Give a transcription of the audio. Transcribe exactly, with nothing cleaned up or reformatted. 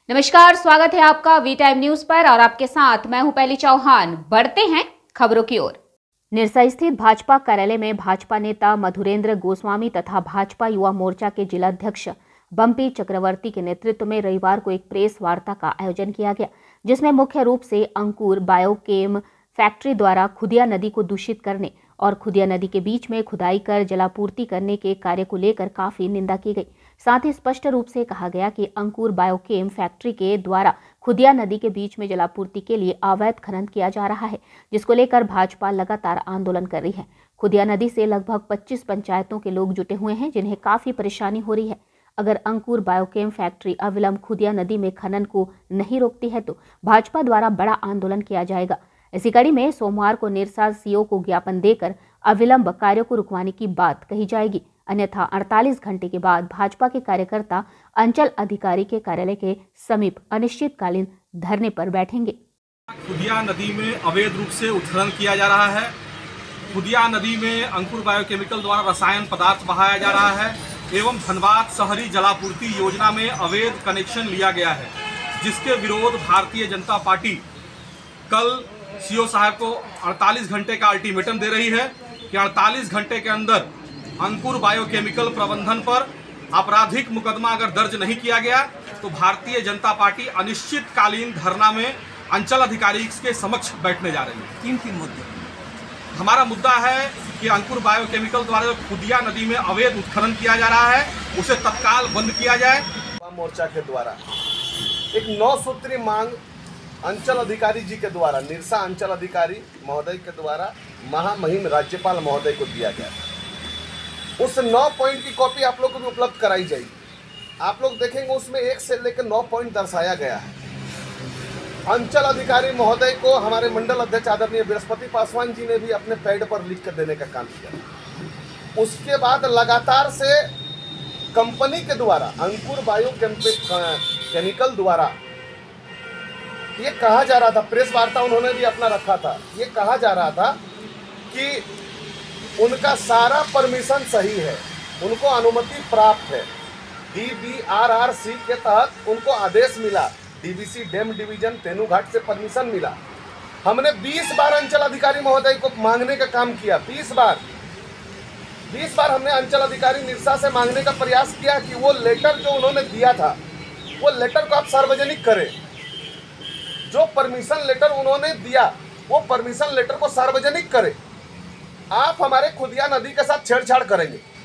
नमस्कार, स्वागत है आपका वी टाइम न्यूज पर और आपके साथ मैं हूं पहली चौहान। बढ़ते हैं खबरों की ओर। निरसा स्थित भाजपा कार्यालय में भाजपा नेता मधुरेंद्र गोस्वामी तथा भाजपा युवा मोर्चा के जिलाध्यक्ष बम्पी चक्रवर्ती के नेतृत्व में रविवार को एक प्रेस वार्ता का आयोजन किया गया, जिसमें मुख्य रूप से अंकुर बायोकेम फैक्ट्री द्वारा खुदिया नदी को दूषित करने और खुदिया नदी के बीच में खुदाई कर जलापूर्ति करने के कार्य को लेकर काफी निंदा की गई। साथ ही स्पष्ट रूप से कहा गया कि अंकुर बायोकेम फैक्ट्री के द्वारा खुदिया नदी के बीच में जलापूर्ति के लिए अवैध खनन किया जा रहा है, जिसको लेकर भाजपा लगातार आंदोलन कर रही है। खुदिया नदी से लगभग पच्चीस पंचायतों के लोग जुटे हुए हैं, जिन्हें काफी परेशानी हो रही है। अगर अंकुर बायोकेम फैक्ट्री अविलंब खुदिया नदी में खनन को नहीं रोकती है तो भाजपा द्वारा बड़ा आंदोलन किया जाएगा। इसी कड़ी में सोमवार को निरसा सीओ को ज्ञापन देकर अविलंब कार्यों को रुकवाने की बात कही जाएगी, अन्यथा अड़तालीस घंटे के बाद भाजपा के कार्यकर्ता अंचल अधिकारी के कार्यालय के समीप अनिश्चितकालीन धरने पर बैठेंगे। खुदिया नदी में अवैध रूप से उत्खनन किया जा रहा है। खुदिया नदी में अंकुर बायोकेमिकल द्वारा रसायन पदार्थ बहाया जा रहा है एवं धनबाद शहरी जलापूर्ति योजना में अवैध कनेक्शन लिया गया है, जिसके विरोध भारतीय जनता पार्टी कल सीओ साहब को अड़तालीस घंटे का अल्टीमेटम दे रही है कि अड़तालीस घंटे के अंदर अंकुर बायोकेमिकल प्रबंधन पर आपराधिक मुकदमा अगर दर्ज नहीं किया गया तो भारतीय जनता पार्टी अनिश्चितकालीन धरना में अंचल अधिकारी के समक्ष बैठने जा रही है। तीन तीन मुद्दे। हमारा मुद्दा है कि अंकुर बायोकेमिकल द्वारा जो खुदिया नदी में अवैध उत्खनन किया जा रहा है उसे तत्काल बंद किया जाए। मोर्चा के द्वारा एक नौ सूत्री मांग अंचल अधिकारी जी के द्वारा निरसा अंचल अधिकारी महोदय के द्वारा महामहिम राज्यपाल महोदय को दिया गया था। उस नौ पॉइंट की कॉपी आप लोग को भी उपलब्ध कराई जाएगी। आप लोग देखेंगे उसमें एक से लेकर नौ पॉइंट दर्शाया गया है। अंचल अधिकारी महोदय को हमारे मंडल अध्यक्ष आदरणीय बृहस्पति पासवान जी ने भी अपने पैड पर लिख कर देने का काम किया। उसके बाद लगातार से कंपनी के द्वारा अंकुर बायो केमिकल द्वारा ये कहा जा रहा था, प्रेस वार्ता उन्होंने भी अपना रखा था, ये कहा जा रहा था कि उनका सारा परमिशन सही है, उनको अनुमति प्राप्त है, D B R R C के तहत उनको आदेश मिला, डीबीसी डैम डिवीजन तेनूघाट से परमिशन मिला। हमने बीस बार अंचल अधिकारी महोदय को मांगने का काम किया, बीस बार बीस बार हमने अंचल अधिकारी निरसा से मांगने का प्रयास किया कि वो लेटर जो उन्होंने दिया था वो लेटर को आप सार्वजनिक करें। जो परमिशन लेटर उन्होंने दिया वो परमिशन लेटर को सार्वजनिक करें। आप हमारे खुदिया नदी के साथ छेड़छाड़ करेंगे